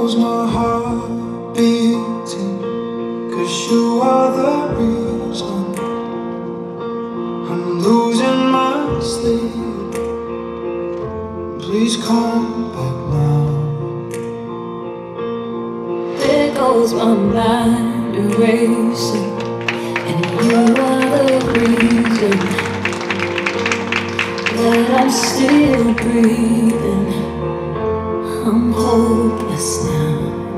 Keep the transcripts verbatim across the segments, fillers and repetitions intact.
goes my heart beating, 'cause you are the reason I'm losing my sleep. Please come back now. There goes my mind erasing, and you are the reason that I'm still breathing. I'm hopeless now.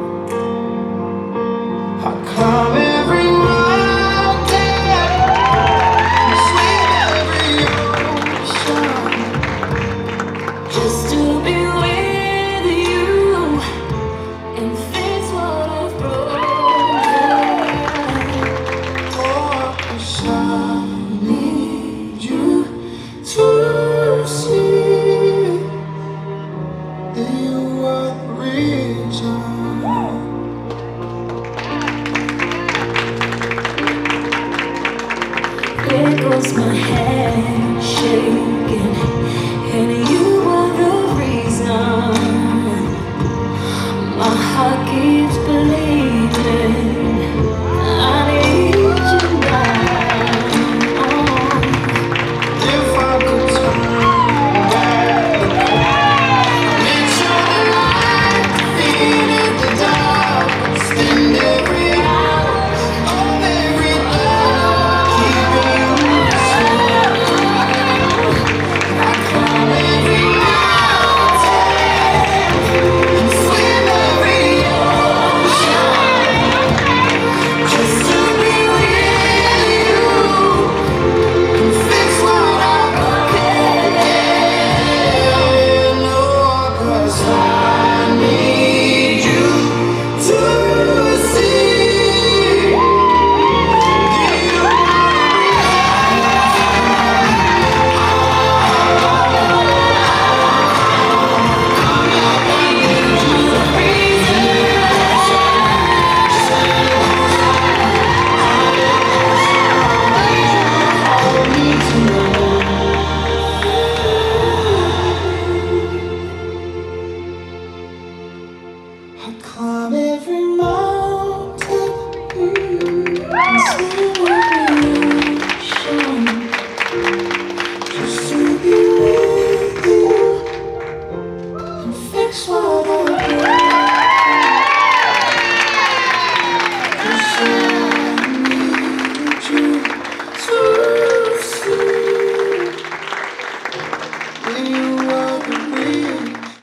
I climb every mountain, swim every ocean, Just to be with you and fix what I've broken. oh, 'cause I need you to see that you are the reason. There goes my hand shaking, and you are the reason my heart keeps believing. I need you now. If I could turn back the clock, make sure the light defeated the dark, spend every hour of every day keeping you safe. I climb every mountain and swim every ocean, just to be with you and fix what I broken. No, 'cause I need you to see you I'd climb every mountain.